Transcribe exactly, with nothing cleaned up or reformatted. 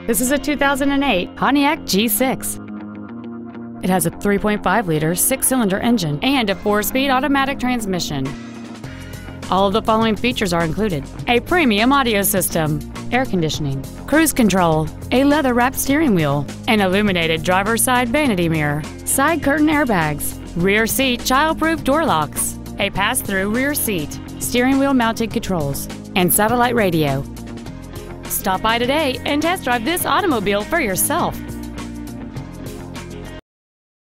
This is a two thousand eight Pontiac G six. It has a three point five liter six-cylinder engine and a four-speed automatic transmission. All of the following features are included: a premium audio system, air conditioning, cruise control, a leather-wrapped steering wheel, an illuminated driver's side vanity mirror, side curtain airbags, rear seat child-proof door locks, a pass-through rear seat, steering wheel mounted controls, and satellite radio. Stop by today and test drive this automobile for yourself.